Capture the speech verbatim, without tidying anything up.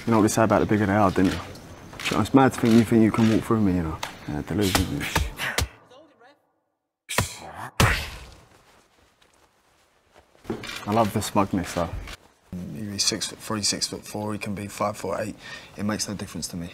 You know what they say about the bigger they are, didn't you? It's mad to think you think you can walk through me, you know. Yeah, delusion. I love the smugness, though. He's six foot three, six foot four. He can be five foot eight. It makes no difference to me.